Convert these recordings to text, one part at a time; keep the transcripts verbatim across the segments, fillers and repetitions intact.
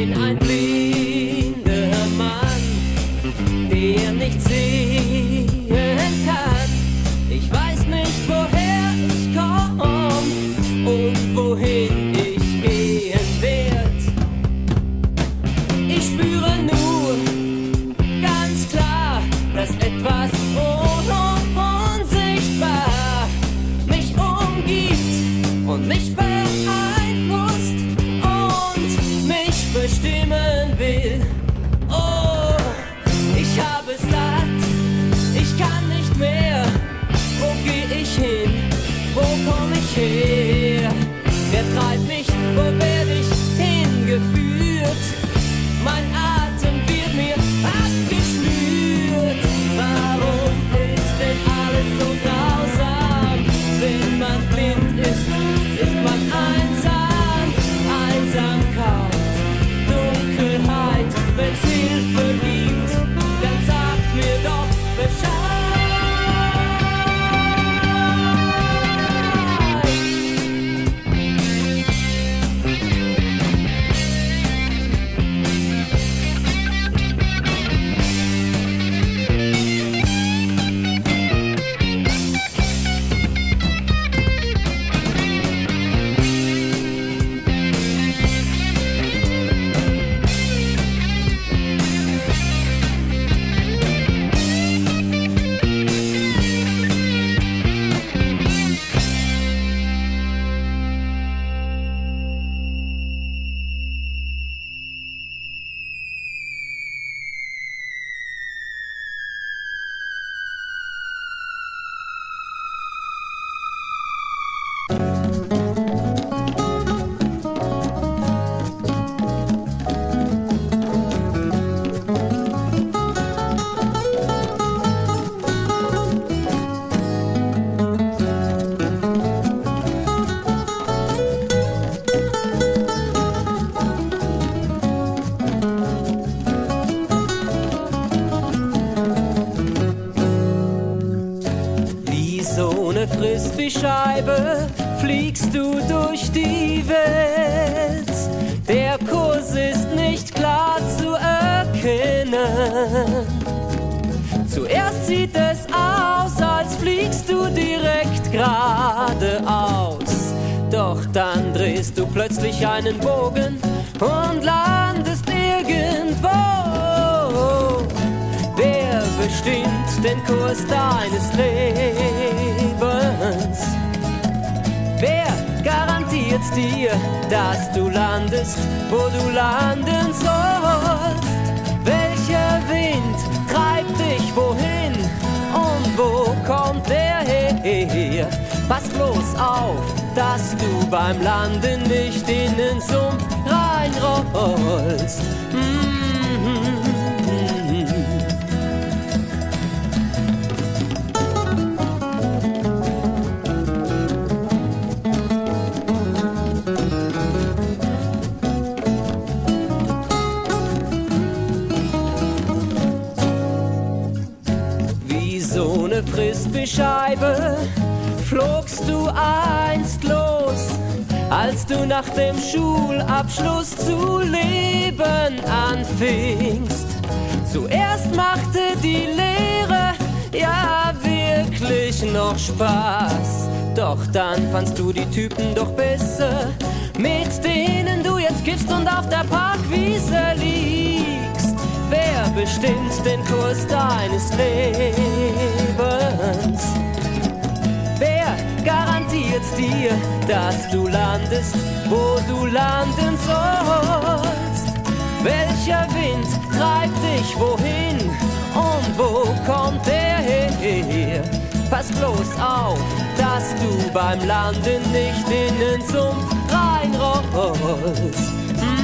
bin ein blinder Mann, der nicht sehen kann. Ich weiß nicht, woher ich komm und wohin ich gehen werd. Ich spüre nur ganz klar, dass etwas unsichtbar mich umgibt und mich beeinflusst und mich bestimmen will. Oh, ich habe satt, ich kann nicht mehr. Wo geh ich hin? Wo komm ich her? Wer treibt mich? Wo werd ich hingeführt? Mein Atem wird mir abgeschnürt. Warum ist denn alles so grausam? Wenn man blind ist, ist man einsam. Einsamkeit, Dunkelheit, wenn's Hilfe gibt, dann sagt mir doch Bescheid. Frisbee-Scheibe fliegst du durch die Welt. Der Kurs ist nicht klar zu erkennen. Zuerst sieht es aus, als fliegst du direkt geradeaus. Doch dann drehst du plötzlich einen Bogen und landest irgendwo. Wer bestimmt den Kurs deines Lebens? Wer garantiert dir, dass du landest, wo du landen sollst? Welcher Wind treibt dich wohin und wo kommt er her? Pass bloß auf, dass du beim Landen nicht in den Sumpf reinrollst. Mm-hmm. Frisbee-Scheibe flogst du einst los, als du nach dem Schulabschluss zu leben anfingst. Zuerst machte die Lehre ja wirklich noch Spaß, doch dann fandst du die Typen doch besser, mit denen du jetzt kiffst und auf der Parkwiese liegst. Wer bestimmt den Kurs deines Lebens? Wer garantiert dir, dass du landest, wo du landen sollst? Welcher Wind treibt dich wohin und wo kommt er her? Pass bloß auf, dass du beim Landen nicht in den Sumpf reinrollst.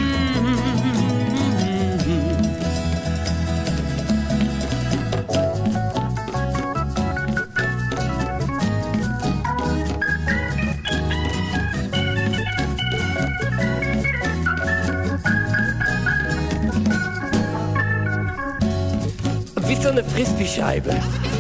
Wie so eine Frisbee-Scheibe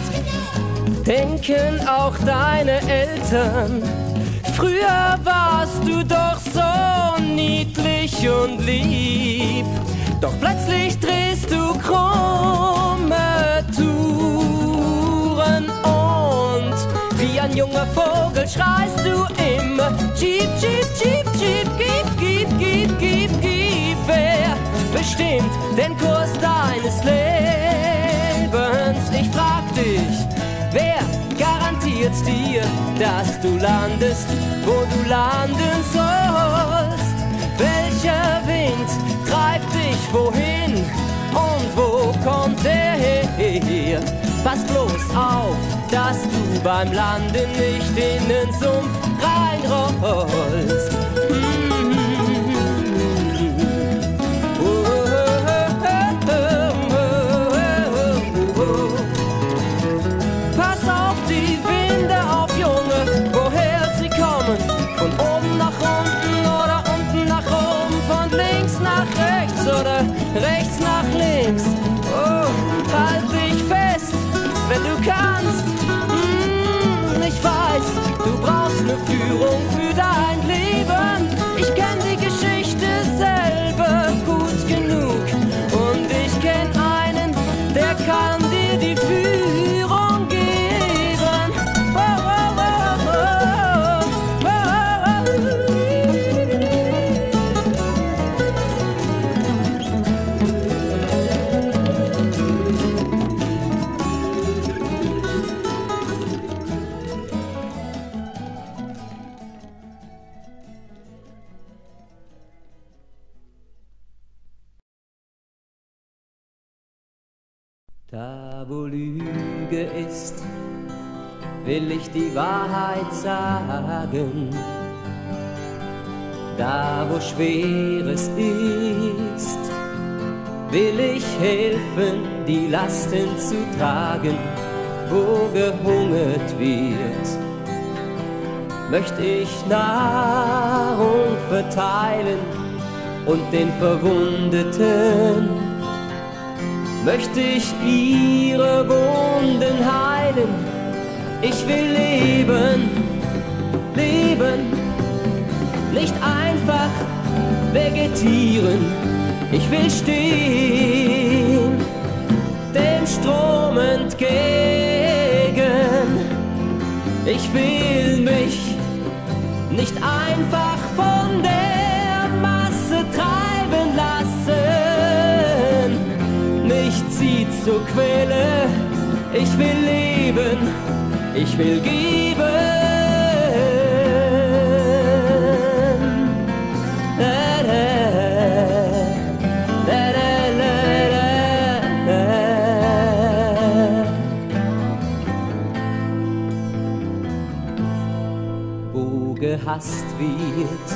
denken auch deine Eltern. Früher warst du doch so niedlich reich und lieb. Doch plötzlich drehst du krumme Touren und wie ein junger Vogel schreist du immer Jeep, Jeep, Jeep, Jeep, gib, gib, gib, gib, gib. Wer bestimmt den Kurs deines Lebens? Ich frag dich, wer garantiert dir, dass du landest, wo du landen sollst? Welcher Wind treibt dich wohin und wo kommt er her? Pass bloß auf, dass du beim Landen nicht in den Sumpf reinrollst. Pass auf die Winde auf, Junge, woher sie kommen. Von oben nach unten oder unten nach oben, von links nach rechts oder rechts nach links. Oh, halt dich fest, wenn du kannst. Hm, ich weiß, du brauchst eine Führung für dein Leben. Ich kenn die Geschichte selber gut genug und ich kenn einen, der kann dir die Führung geben. Oh, oh, oh, oh, oh, Da wo Lüge ist, will ich die Wahrheit sagen. Da wo Schweres ist, will ich helfen, die Lasten zu tragen. Wo gehungert wird, möchte ich Nahrung verteilen und den Verwundeten möchte ich ihre Wunden heilen. Ich will leben, leben, nicht einfach vegetieren. Ich will stehen, dem Strom entgegen. Ich will mich nicht einfach von der Masse treiben lassen. Mich zieht zur Quelle, ich will leben, ich will geben. Da, da, da, da, da, da. Wo gehasst wird,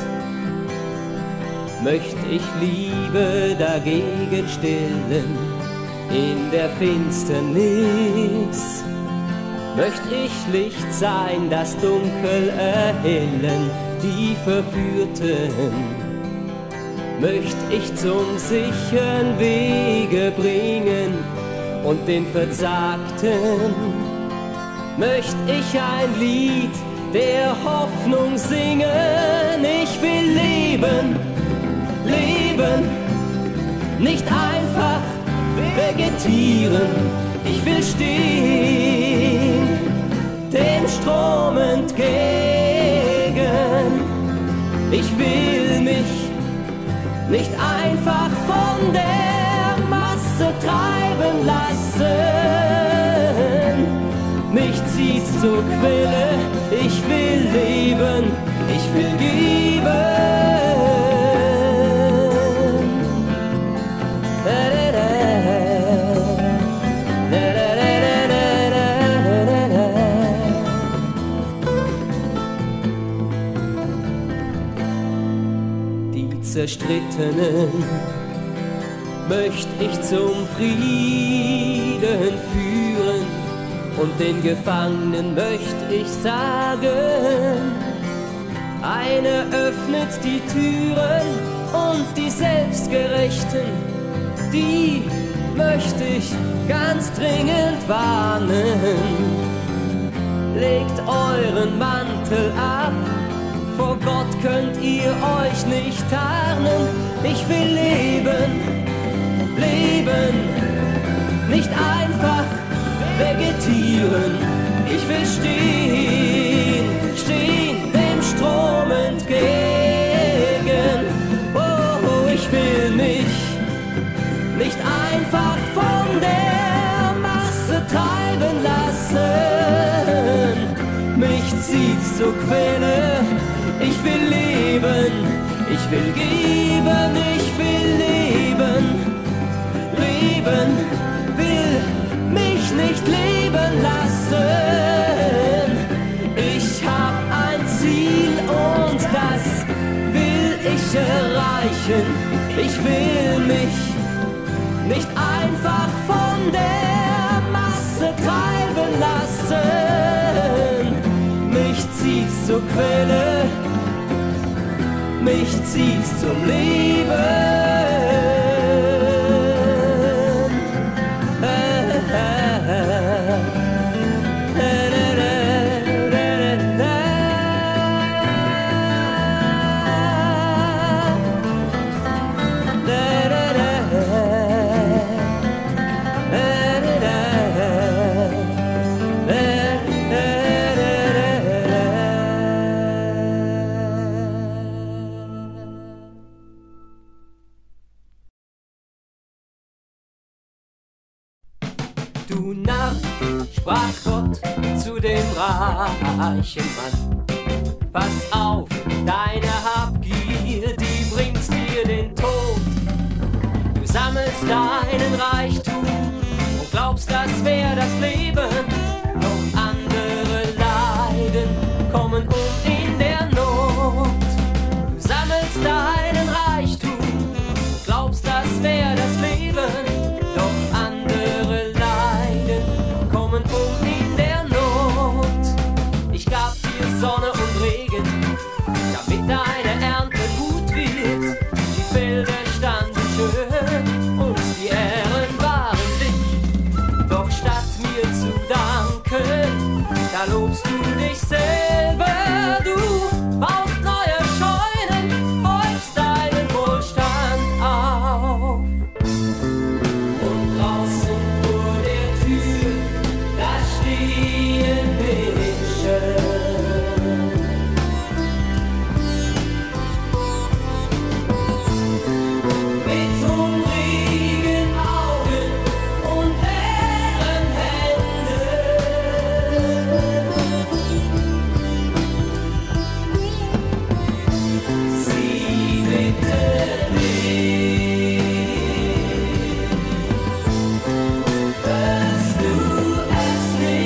möcht ich Liebe dagegen stillen. In der Finsternis möcht ich Licht sein, das Dunkel erhellen. Die Verführten möcht ich zum sicheren Wege bringen und den Verzagten möcht ich ein Lied der Hoffnung singen. Ich will leben, leben, nicht einfach vegetieren. Ich will stehen, dem Strom entgegen. Ich will mich nicht einfach von der Masse treiben lassen. Mich zieht's zur Quelle, ich will leben, ich will geben. Zerstrittenen möcht ich zum Frieden führen und den Gefangenen möcht ich sagen, einer öffnet die Türen und die Selbstgerechten, die möcht ich ganz dringend warnen. Legt euren Mantel ab, vor Gott könnt ihr euch nicht tarnen. nicht einfach vegetieren. Ich will stehen, stehen, dem Strom entgegen. Oh, oh, ich will mich nicht einfach von der Masse treiben lassen. Mich zieht's zur Quelle, ich will leben, ich will geben, ich will leben, leben, will mich nicht leben lassen. Ich hab ein Ziel und das will ich erreichen. Ich will mich nicht einfach von der Masse treiben lassen. Mich zieht's zur Quelle, mich zieht's zum Leben. Du Narr, sprach Gott zu dem reichen Mann, pass auf, deine Habgier, die bringt dir den Tod. Du sammelst deinen Reichtum und glaubst, das wär das Leben, doch andere leiden, kommen um in der Not. Du sammelst deinen Reichtum und glaubst, das wär das Leben, doch andere leiden, kommen um in der Not. Ich gab dir Sonne und Regen, damit deine Ernte gut wird. Die Felder standen schön und die Ähren waren dicht. Doch statt mir zu danken, da lobst du dich selber. Du baust neue Scheunen, häufst deinen Wohlstand auf. Und draußen vor der Tür, da stehen Menschen. Mit hungrigen Augen und leeren Händen. Sie bitten mich, hörst du es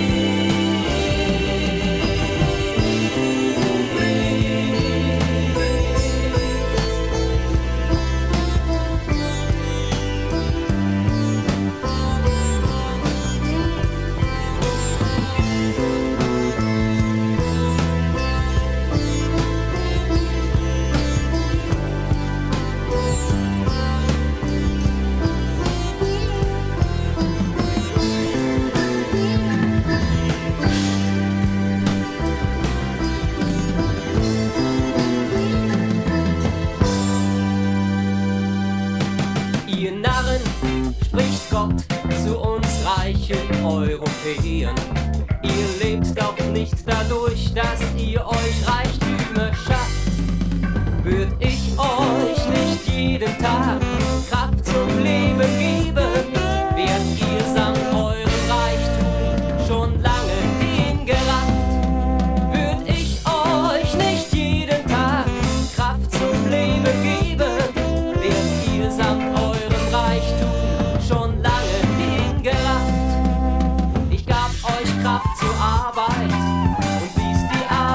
Ihr Narren, spricht Gott zu uns reichen Europäern. Ihr lebt doch nicht dadurch, dass ihr euch Reichtümer schafft. Würd ich euch nicht jeden Tag Kraft zum Leben geben, wärt ihr samt eurem Reichtum schon lange hingerafft. Würd ich euch nicht jeden Tag Kraft zum Leben geben, wärt ihr samt eurem Reichtum schon lange hingerafft. Ich gab euch Kraft zur Arbeit und ließ die Arbeit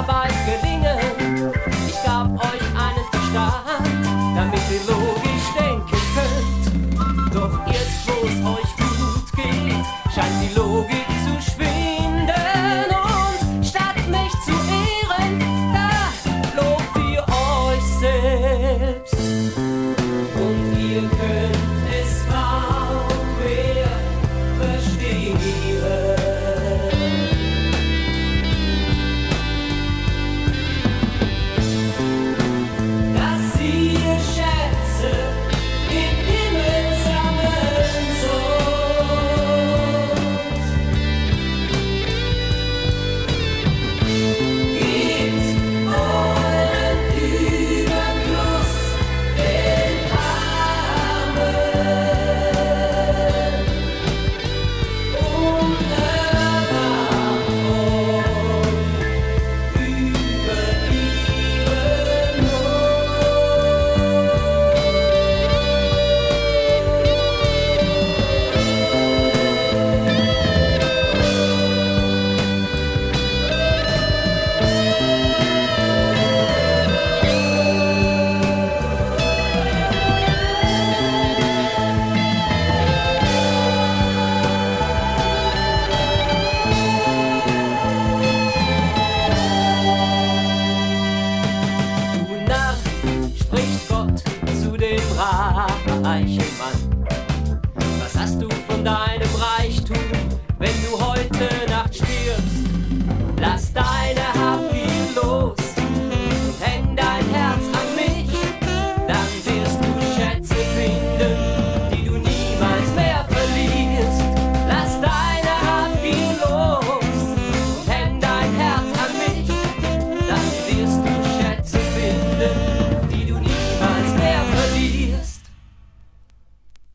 zu dem reichen Mann. Was hast du von deinem Reichtum, wenn du heute Nacht stirbst? Lass deine Habgier los und häng dein Herz an mich, dann wirst du Schätze finden, die du niemals mehr verlierst. Lass deine Habgier los und häng dein Herz an mich, dann wirst du Schätze finden, die du niemals mehr verlierst.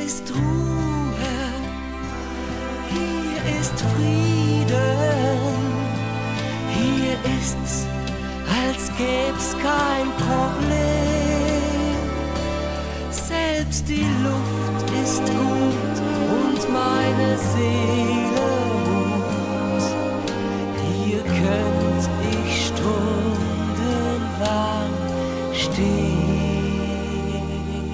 ist Ruhe, hier ist Frieden, hier ist's, als gäb's kein Problem. Selbst die Luft ist gut und meine Seele ruht. Hier könnt ich stundenlang stehen.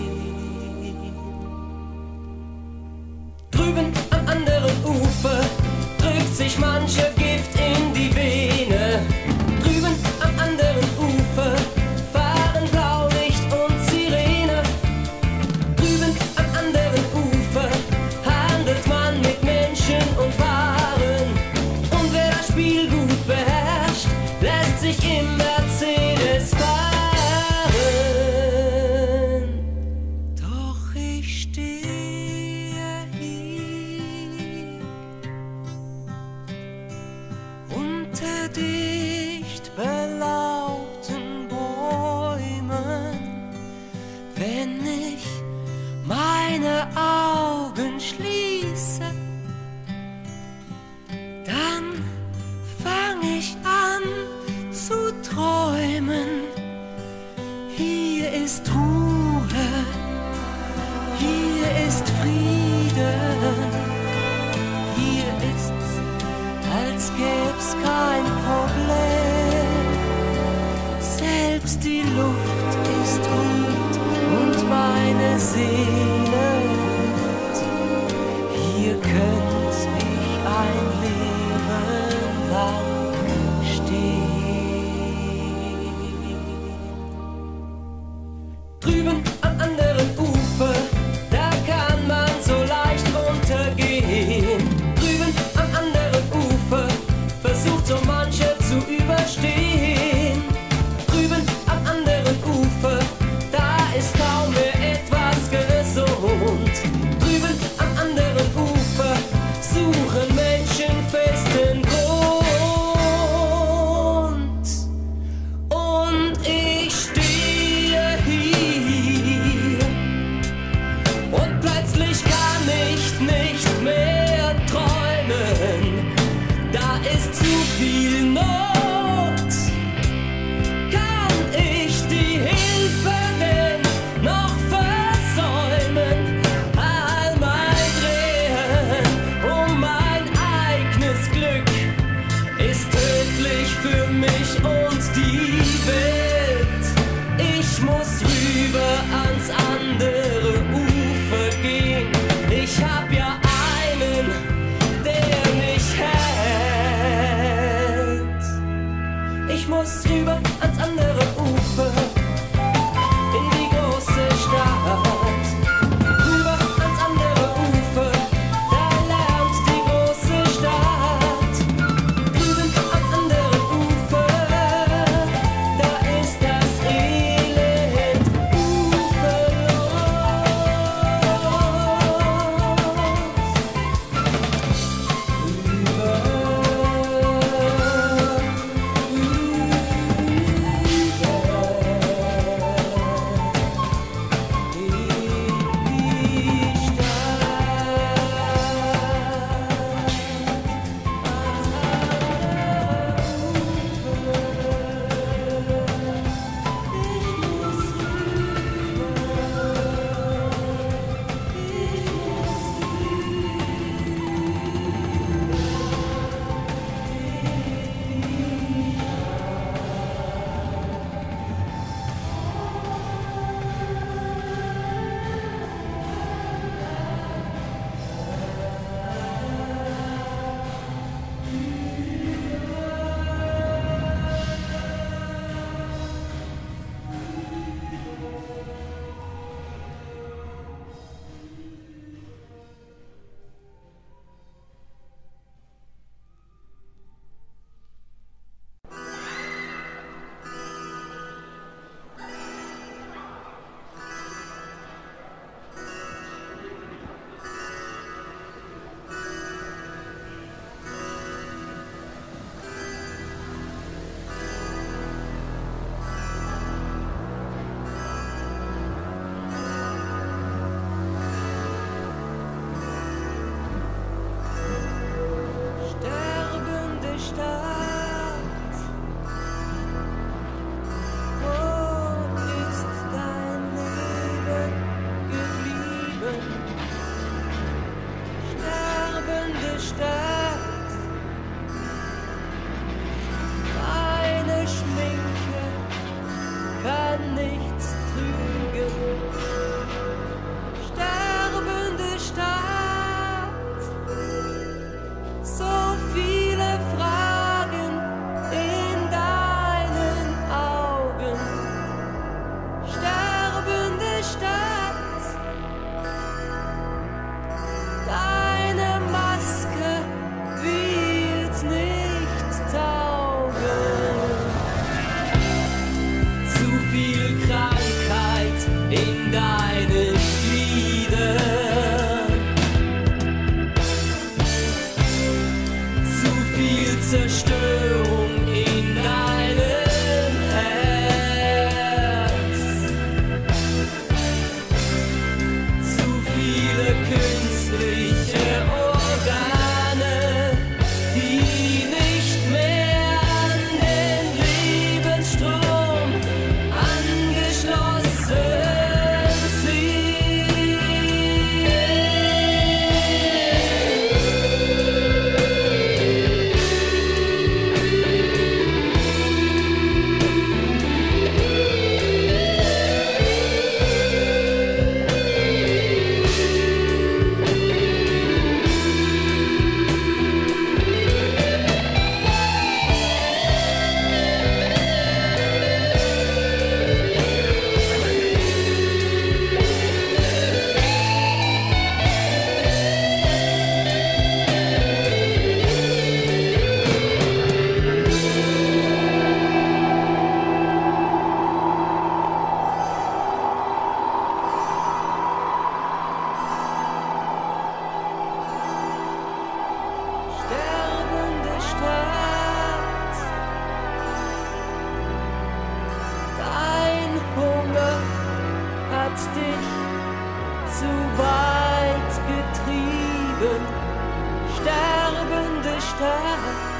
Drüben am anderen Ufer drückt sich mancher Gift in die Vene. Drüben am anderen Ufer fahren Blaulicht und Sirene. Drüben am anderen Ufer handelt man mit Menschen und Waren. Und wer das Spiel gut beherrscht, lässt sich im Mercedes fahren. Doch ich stehe hier unter dicht belaubten Bäumen. Wenn ich meine Augen schließe, dann fang ich an zu träumen. Hier ist Ruhe, hier ist Frieden, hier ist's, als gäb's kein Problem. Selbst die Luft ist gut und meine Seele menschliche Organe, die nicht mehr an den Lebensstrom angeschlossen dich zu weit getrieben, sterbende Stadt.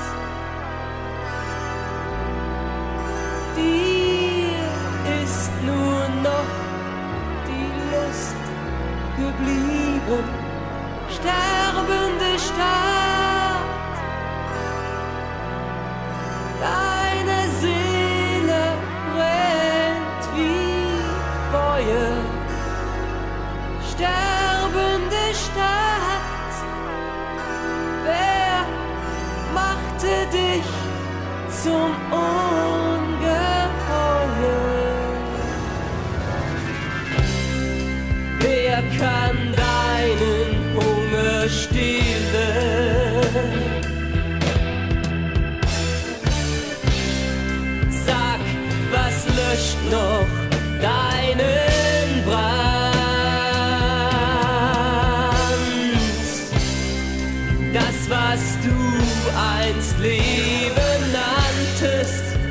Dir ist nur noch die Lust geblieben, sterbende Stadt. Deine Seele brennt wie Feuer. Sterbende Stadt, wer machte dich zum Ungeheuer? Wer kann deinen Hunger stillen? Sag, was löscht noch deinen Brand? Das, was du einst Leben nanntest,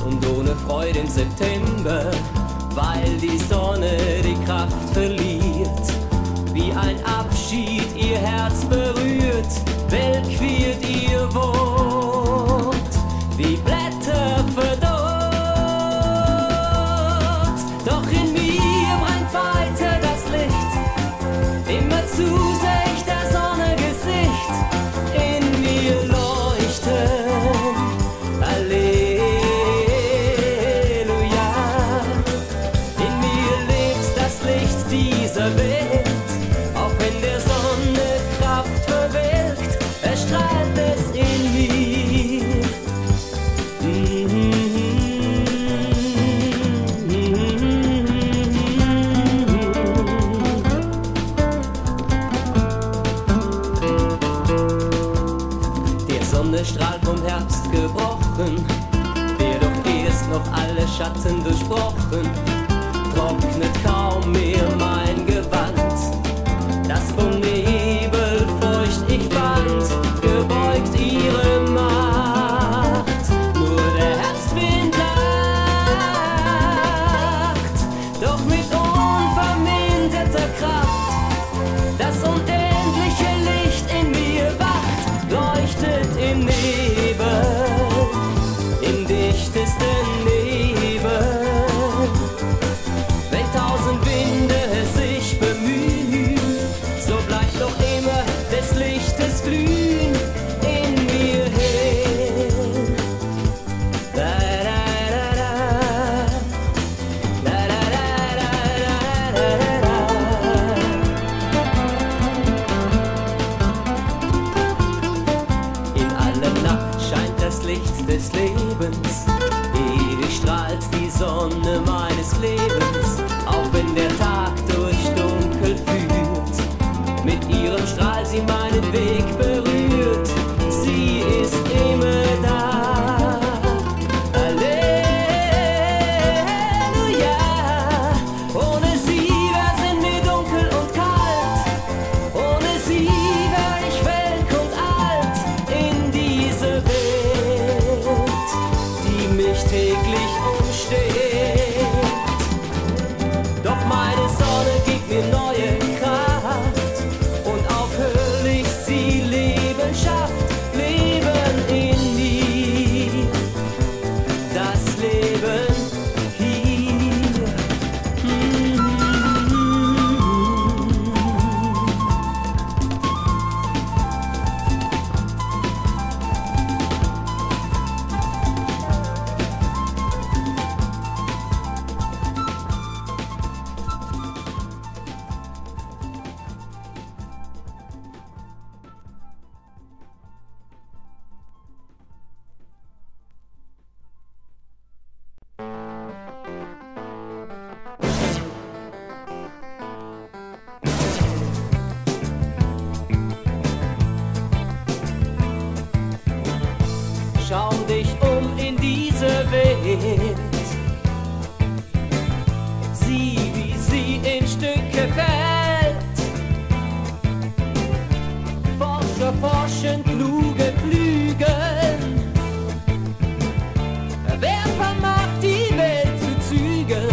und ohne Freude im September, weil die Sonne die Kraft verliert, wie ein Abschied ihr Herz berührt, weltquert ihr wohnt, wie Blätter verdorrt. Doch in mir brennt weiter das Licht, immer zu sehr ich der Sonne Gesicht, in mir leuchten, Halleluja. In mir lebt das Licht dieser Welt, auch wenn der Sonne Kraft verwelkt, erstrahlt es in mir. Der Sonnenstrahl vom Herbst gebrochen, der doch erst noch alle Schatten durchbrochen, trocknet kaum mehr mein Gewand, das vom Nebel feucht ich band, gebeugt ihre Macht. Nur der Herbstwind lacht, doch mit unverminderter Kraft, das unendliche Licht in mir wacht, leuchtet im Nebel, im dichtesten Nebel. Wenn tausend Winde sich bemühen, so bleibt doch immer des Lichtes Glühen in mir hell. Da, da, da, da. Da, da, da, da, da, da, da. In aller Nacht scheint das Licht des Lebens, ewig strahlt die Sonne meines Lebens, auch wenn der Tag durch Dunkel führt. Mit ihrem Strahl sie meinen Weg berührt, sie ist immer da. Halleluja. Ohne sie wär's in mir dunkel und kalt, ohne sie wär ich welk und alt in diese Welt, die mich täglich umsteht. Doch meine Sonne gibt mir neue Kraft und aufhörlich sie Leben schafft, Leben in mir, das Leben hier. Mm. Schau dich um in diese Welt, sieh, wie sie in Stücke fällt. Forscher forschen, kluge klügeln. Wer vermag die Welt zu zügeln?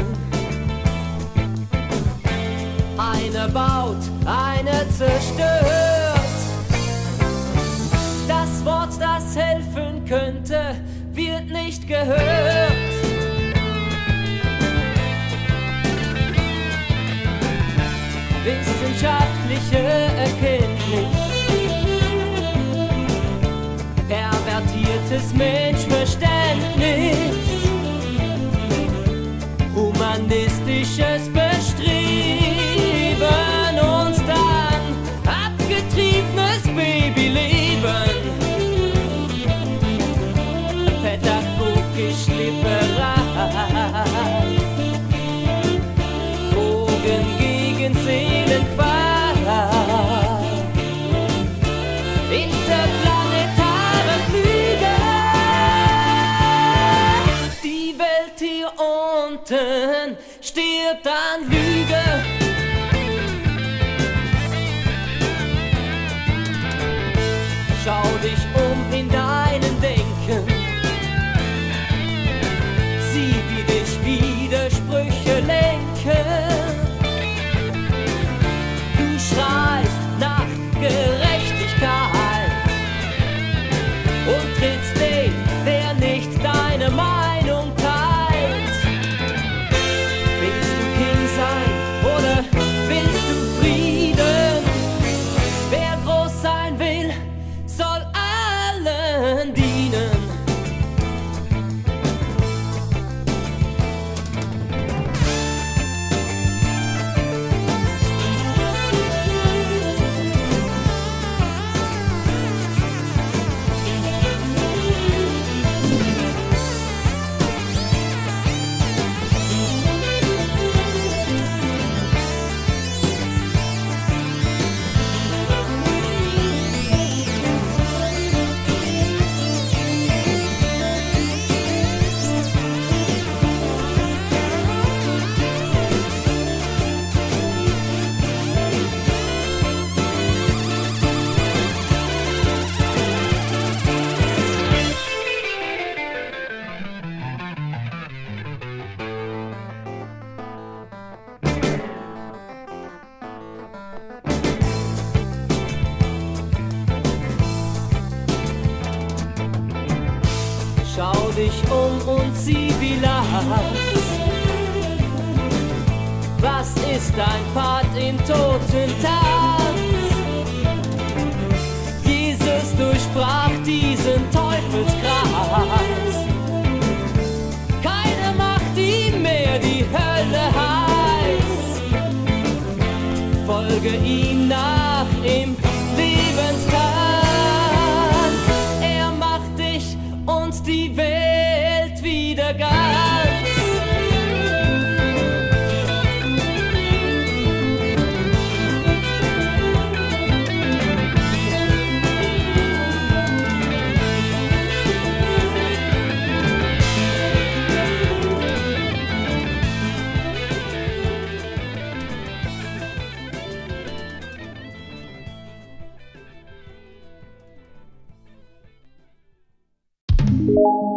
Einer baut, einer zerstört. Das Wort, das helfen könnte, wird nicht gehört. Wissenschaftliche Erkenntnis, pervertiertes Menschverständnis, humanistisches Bestreben und dann abgetriebenes Babyleben, pädagogisch Leben. dich um und sieh, wie lacht. Was ist dein Part im Totentanz? Jesus durchbrach diesen Teufelskreis. Keine macht ihm mehr die Hölle heiß. Folge ihm nach im Lebenstanz. Er macht dich und die Welt wieder ganz. you